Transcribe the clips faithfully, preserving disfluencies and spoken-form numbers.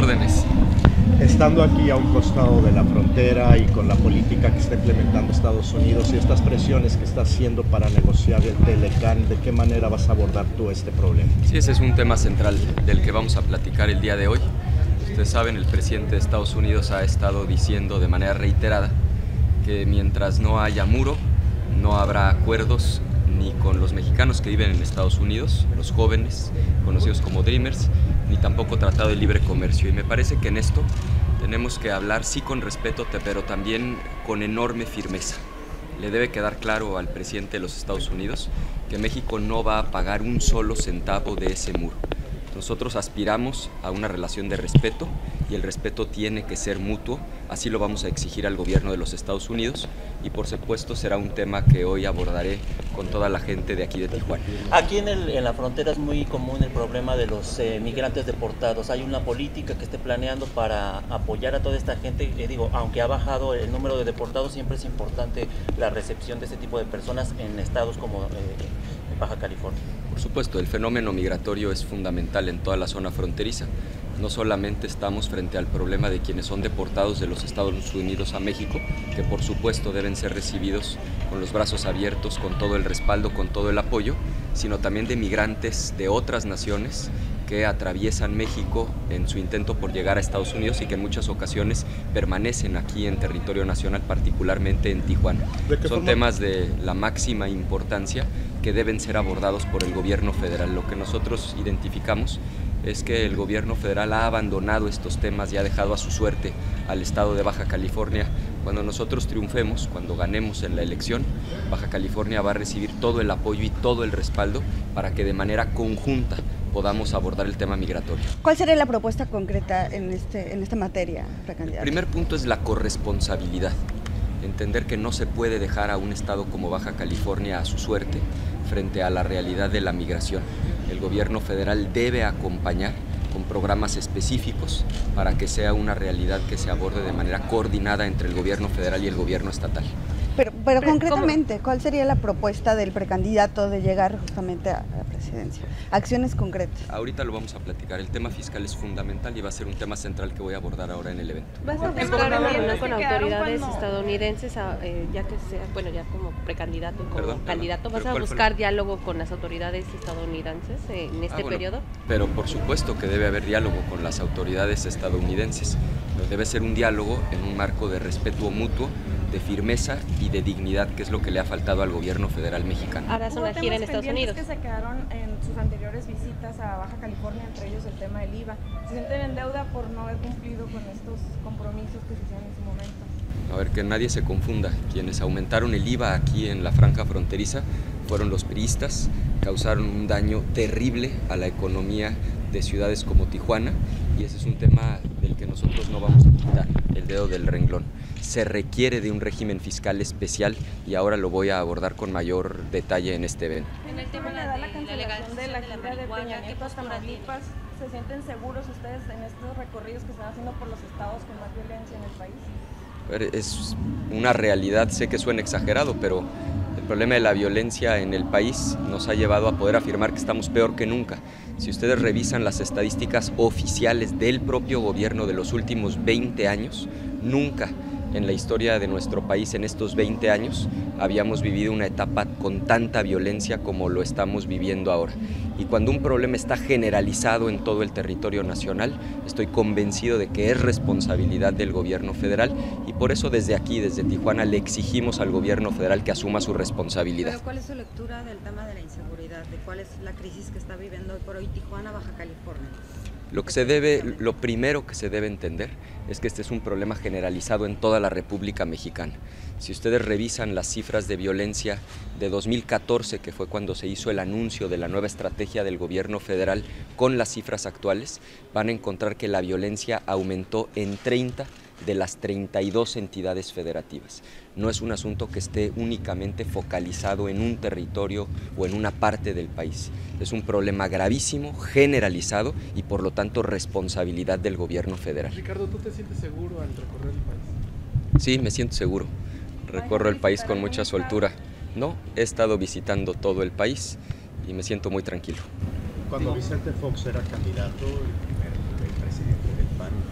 órdenes. Estando aquí a un costado de la frontera y con la política que está implementando Estados Unidos y estas presiones que está haciendo para negociar el Telecán, ¿de qué manera vas a abordar tú este problema? Sí, ese es un tema central del que vamos a platicar el día de hoy. Ustedes saben, el presidente de Estados Unidos ha estado diciendo de manera reiterada que mientras no haya muro, no habrá acuerdos ni con los mexicanos que viven en Estados Unidos, los jóvenes, conocidos como Dreamers, ni tampoco tratado de libre comercio. Y me parece que en esto tenemos que hablar sí con respeto, pero también con enorme firmeza. Le debe quedar claro al presidente de los Estados Unidos que México no va a pagar un solo centavo de ese muro. Nosotros aspiramos a una relación de respeto y el respeto tiene que ser mutuo, así lo vamos a exigir al gobierno de los Estados Unidos y por supuesto será un tema que hoy abordaré con toda la gente de aquí de Tijuana. Aquí en, el, en la frontera es muy común el problema de los eh, migrantes deportados. ¿Hay una política que esté planeando para apoyar a toda esta gente? Eh, digo, aunque ha bajado el número de deportados, siempre es importante la recepción de este tipo de personas en estados como eh, Baja California. Por supuesto, el fenómeno migratorio es fundamental en toda la zona fronteriza. No solamente estamos frente al problema de quienes son deportados de los Estados Unidos a México, que por supuesto deben ser recibidos con los brazos abiertos, con todo el respaldo, con todo el apoyo, sino también de migrantes de otras naciones que atraviesan México en su intento por llegar a Estados Unidos y que en muchas ocasiones permanecen aquí en territorio nacional, particularmente en Tijuana. Son temas de la máxima importancia que deben ser abordados por el gobierno federal. Lo que nosotros identificamos es que el gobierno federal ha abandonado estos temas y ha dejado a su suerte al estado de Baja California. Cuando nosotros triunfemos, cuando ganemos en la elección, Baja California va a recibir todo el apoyo y todo el respaldo para que de manera conjunta podamos abordar el tema migratorio. ¿Cuál sería la propuesta concreta en, este, en esta materia, precandidato? El primer punto es la corresponsabilidad. Entender que no se puede dejar a un estado como Baja California a su suerte frente a la realidad de la migración. El gobierno federal debe acompañar con programas específicos para que sea una realidad que se aborde de manera coordinada entre el gobierno federal y el gobierno estatal. Pero, pero concretamente, ¿cómo? ¿Cuál sería la propuesta del precandidato de llegar justamente a la presidencia? Acciones concretas. Ahorita lo vamos a platicar. El tema fiscal es fundamental y va a ser un tema central que voy a abordar ahora en el evento. ¿Vas a buscar una reunión con autoridades estadounidenses, eh, ya que sea, bueno, ya como precandidato, como perdón, candidato? ¿Vas a buscar diálogo con las autoridades estadounidenses en este ah, bueno, periodo? Pero por supuesto que debe haber diálogo con las autoridades estadounidenses. Pero debe ser un diálogo en un marco de respeto mutuo, de firmeza y de dignidad, que es lo que le ha faltado al gobierno federal mexicano. Ahora son una gira en Estados Unidos. Que se quedaron en sus anteriores visitas a Baja California, entre ellos el tema del I V A. ¿Se sienten en deuda por no haber cumplido con estos compromisos que se hicieron en su momento? A ver, que nadie se confunda. Quienes aumentaron el I V A aquí en la franja fronteriza fueron los priistas, causaron un daño terrible a la economía de ciudades como Tijuana y ese es un tema del que nosotros no vamos a quitar el dedo del renglón. Se requiere de un régimen fiscal especial y ahora lo voy a abordar con mayor detalle en este evento. En el tema de la, la cancelación de la gira de Peña Nieto a Tamaulipas, ¿se sienten seguros ustedes en estos recorridos que están haciendo por los estados con más violencia en el país? Es una realidad, sé que suena exagerado, pero el problema de la violencia en el país nos ha llevado a poder afirmar que estamos peor que nunca. Si ustedes revisan las estadísticas oficiales del propio gobierno de los últimos veinte años, nunca en la historia de nuestro país en estos veinte años habíamos vivido una etapa con tanta violencia como lo estamos viviendo ahora. Y cuando un problema está generalizado en todo el territorio nacional, estoy convencido de que es responsabilidad del gobierno federal y por eso desde aquí, desde Tijuana, le exigimos al gobierno federal que asuma su responsabilidad. Pero ¿cuál es su lectura del tema de la inseguridad? ¿De cuál es la crisis que está viviendo hoy por hoy Tijuana, Baja California? Lo que se debe, lo primero que se debe entender es que este es un problema generalizado en toda la República Mexicana. Si ustedes revisan las cifras de violencia de dos mil catorce, que fue cuando se hizo el anuncio de la nueva estrategia del gobierno federal, con las cifras actuales, van a encontrar que la violencia aumentó en treinta de las treinta y dos entidades federativas. No es un asunto que esté únicamente focalizado en un territorio o en una parte del país. Es un problema gravísimo, generalizado y por lo tanto responsabilidad del gobierno federal. Ricardo, ¿tú te sientes seguro al recorrer el país? Sí, me siento seguro. Recorro el país con mucha soltura. No, he estado visitando todo el país y me siento muy tranquilo. Cuando Vicente Fox era candidato, el primer el presidente del P A N,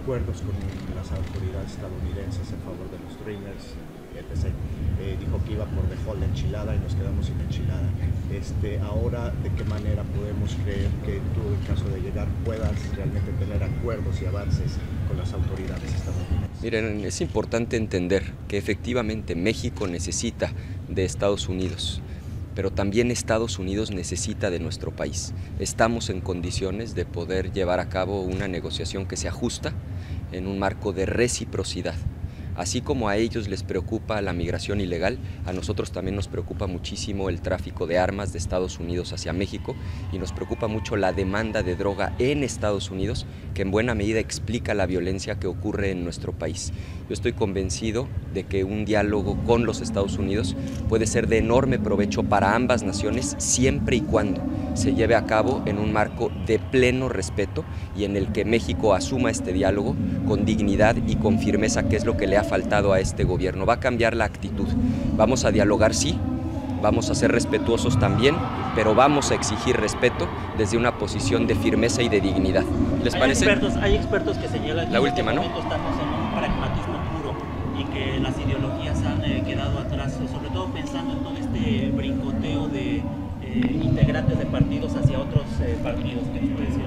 acuerdos con las autoridades estadounidenses en favor de los Dreamers, etcétera. Eh, dijo que iba por default de enchilada y nos quedamos sin enchilada. Este, ahora, ¿de qué manera podemos creer que tú, en caso de llegar, puedas realmente tener acuerdos y avances con las autoridades estadounidenses? Miren, es importante entender que efectivamente México necesita de Estados Unidos, pero también Estados Unidos necesita de nuestro país. Estamos en condiciones de poder llevar a cabo una negociación que se ajusta en un marco de reciprocidad. Así como a ellos les preocupa la migración ilegal, a nosotros también nos preocupa muchísimo el tráfico de armas de Estados Unidos hacia México y nos preocupa mucho la demanda de droga en Estados Unidos, que en buena medida explica la violencia que ocurre en nuestro país. Yo estoy convencido de que un diálogo con los Estados Unidos puede ser de enorme provecho para ambas naciones siempre y cuando se lleve a cabo en un marco de pleno respeto y en el que México asuma este diálogo con dignidad y con firmeza, que es lo que le ha faltado a este gobierno. Va a cambiar la actitud. Vamos a dialogar, sí, vamos a ser respetuosos también, pero vamos a exigir respeto desde una posición de firmeza y de dignidad. ¿Les hay parece? Expertos, hay expertos que señalan que la en última, este ¿no? momento estamos en un pragmatismo puro y que las ideologías han eh, quedado atrás, sobre todo pensando en todo este brincoteo de eh, integrantes de partidos hacia otros eh, partidos. ¿Qué nos puede decir?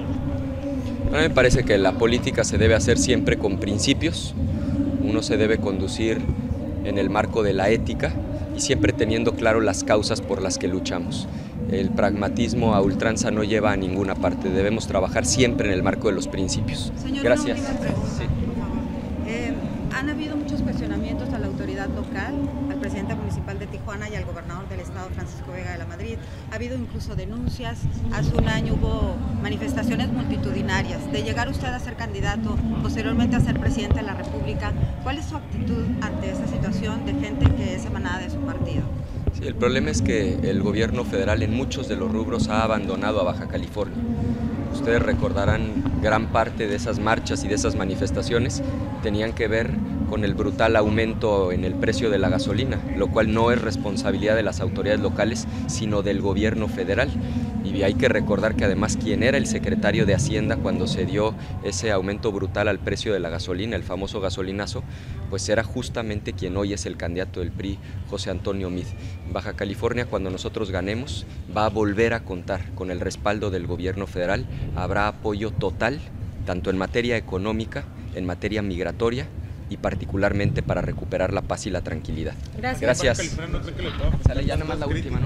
A mí me parece que la política se debe hacer siempre con principios. Uno se debe conducir en el marco de la ética y siempre teniendo claro las causas por las que luchamos. El pragmatismo a ultranza no lleva a ninguna parte. Debemos trabajar siempre en el marco de los principios. Señor, gracias. Una última pregunta, Sí. por favor. Eh, han habido muchos cuestionamientos a la autoridad local, al presidente municipal de Tijuana y al gobernador del estado, Francisco Vega de la Madrid. Ha habido incluso denuncias. Hace un año hubo manifestaciones multitudinarias. De llegar usted a ser candidato, posteriormente a ser presidente de la República, ¿cuál es su actitud ante esa situación de gente que es emanada de su partido? Sí, el problema es que el gobierno federal en muchos de los rubros ha abandonado a Baja California. Ustedes recordarán gran parte de esas marchas y de esas manifestaciones tenían que ver con el brutal aumento en el precio de la gasolina, lo cual no es responsabilidad de las autoridades locales, sino del gobierno federal. Y hay que recordar que además quien era el secretario de Hacienda cuando se dio ese aumento brutal al precio de la gasolina, el famoso gasolinazo, pues era justamente quien hoy es el candidato del P R I, José Antonio Meade. Baja California, cuando nosotros ganemos, va a volver a contar con el respaldo del gobierno federal. Habrá apoyo total, tanto en materia económica, en materia migratoria, y particularmente para recuperar la paz y la tranquilidad. Gracias. Gracias. Sale ya nomás la última, ¿no?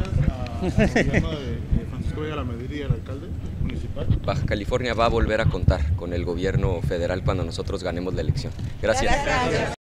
Francisco Vega de la Madrid y el alcalde municipal. Baja California va a volver a contar con el gobierno federal cuando nosotros ganemos la elección. Gracias. Gracias.